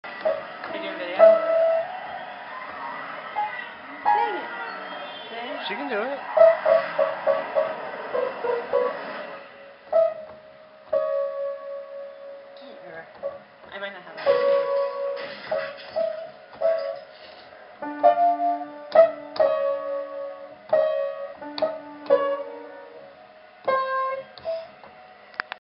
Are you doing video? Dang it. Dang. She can do it. I might not have enough space.